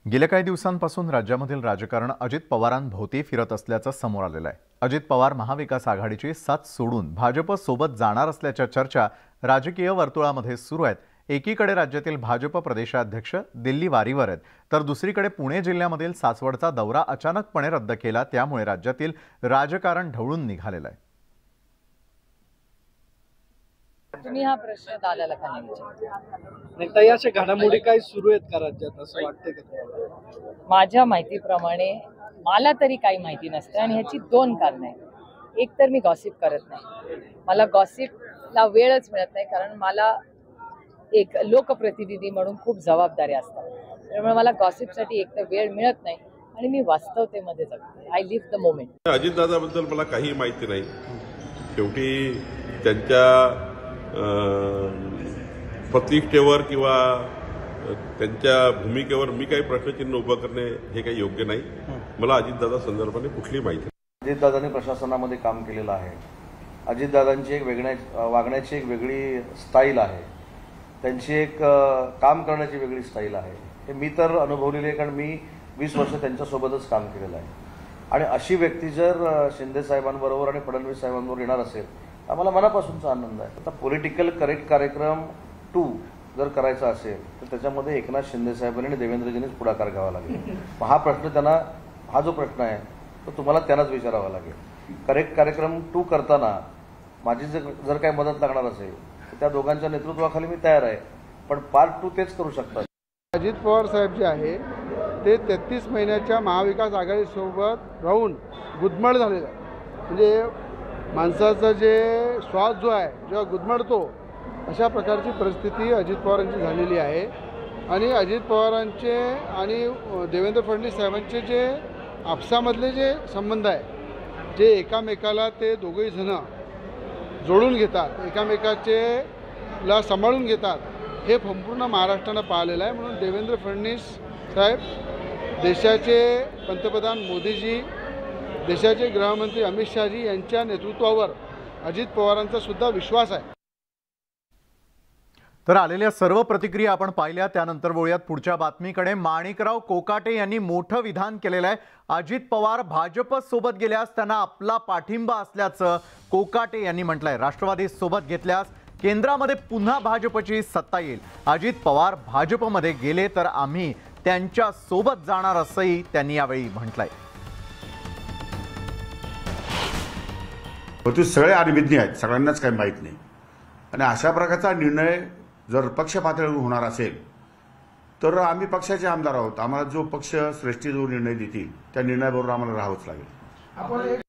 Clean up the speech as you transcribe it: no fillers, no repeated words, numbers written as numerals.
गेल्या काही दिवसांपासून राज्यामधील राजकारण अजित पवारांभोवती फिरत असल्याचं समोर आलेलं आहे। अजित पवार महाविकास आघाडीची साथ सोडून भाजप सोबत जाणार असल्याच्या चर्चा राजकीय वर्तुळामध्ये सुरू आहेत। एकीकडे राज्यातील भाजप प्रदेशाध्यक्ष दिल्ली वारीवर आहेत, तर दुसरीकडे पुणे जिल्ह्यामधील सासवडचा दौरा अचानकपणे रद्द केला, त्यामुळे राज्यातील राजकारण ढवळून निघालेलं आहे। तुम्ही हा प्रश्न दादाला का नाही नेता अशा घडामोडी काय सुरू आहेत का राज्यात असं वाटतंय का तुम्हाला? माझ्या माहितीप्रमाणे मला तरी काही माहिती नसते आणि ह्याची दोन कारणं आहेत। एक तर मी गॉसिप करत नाही, मला गॉसिपला वेळच मिळत नाही, कारण मला एक लोकप्रतिनिधी म्हणून खूप जबाबदारी असतात, त्यामुळे मला गॉसिपसाठी एक तर वेळ मिळत नाही आणि मी वास्तवतेमध्ये जगते। I live the moment. अजितदादाबद्दल मला काही माहिती नाही। शेवटी त्यांच्या प्रतिष्ठेवर किंवा त्यांच्या भूमिकेवर मी काही प्रश्नचिन्ह उभं करणे हे काही योग्य नाही। मला अजितदादा संदर्भाने कुठली माहिती नाही। अजितदादांनी प्रशासनामध्ये काम केलेलं आहे। अजितदादांची एक वागण्याची एक वेगळी स्टाईल आहे, त्यांची एक काम करण्याची वेगळी स्टाईल आहे। हे मी तर अनुभवलेली आहे, कारण मी 20 वर्ष त्यांच्यासोबतच काम केलेलं आहे। आणि अशी व्यक्ती जर शिंदे साहेबांबरोबर आणि फडणवीस साहेबांबरोबर येणार असेल, आम्हाला मनापासूनचा आनंद आहे। आता पॉलिटिकल करेक्ट कार्यक्रम 2 जर करायचा असेल तर त्याच्यामध्ये एकनाथ शिंदे साहेबांनी आणि देवेंद्रजींनीच पुढाकार घ्यावा लागेल। हा प्रश्न त्यांना, हा जो प्रश्न आहे तो तुम्हाला त्यांनाच विचारावा लागेल। करेक्ट कार्यक्रम 2 करताना माझी जर काही मदत लागणार असेल तर त्या दोघांच्या नेतृत्वाखाली मी तयार आहे, पण पार्ट 2 तेच करू शकतात। अजित पवार साहेब जे आहे ते 33 महिन्याच्या महाविकास आघाडीसोबत राहून गुदमड झालेलं आहे। म्हणजे माणसाचा जे श्वास जो आहे जेव्हा गुदमडतो अशा प्रकारची परिस्थिती अजित पवारांची झालेली आहे। आणि अजित पवारांचे आणि देवेंद्र फडणवीस साहेबांचे जे आपसामधले जे संबंध आहे, जे एकामेकाला ते दोघंही जण जोडून घेतात, एकामेकाला सांभाळून घेतात, हे संपूर्ण महाराष्ट्रानं पाहिलेलं आहे। म्हणून देवेंद्र फडणवीस साहेब, देशाचे पंतप्रधान मोदीजी, देशाचे गृहमंत्री अमित शहाजी यांच्या नेतृत्वावर अजित पवारांचा सुद्धा विश्वास आहे। तर आलेल्या सर्व प्रतिक्रिया आपण पाहिल्या, त्यानंतर वळूयात पुढच्या बातमीकडे। माणिकराव कोकाटे यांनी मोठं विधान केलेलं आहे। अजित पवार भाजप सोबत गेल्यास त्यांना आपला पाठिंबा असल्याचं कोकाटे यांनी म्हटलंय। राष्ट्रवादी सोबत घेतल्यास केंद्रामध्ये पुन्हा भाजपची सत्ता येईल। अजित पवार भाजपमध्ये गेले तर आम्ही त्यांच्या सोबत जाणार असंही त्यांनी यावेळी म्हटलंय। ते सगळे अनभिज्ञ आहेत, सगळ्यांनाच काही माहीत नाही। आणि अशा प्रकारचा निर्णय जर पक्ष पातळीवर होणार असेल तर आम्ही पक्षाचे आमदार आहोत। आम्हाला जो पक्ष श्रेष्ठी जो निर्णय देतील त्या निर्णयाबरोबर आम्हाला राहावंच लागेल।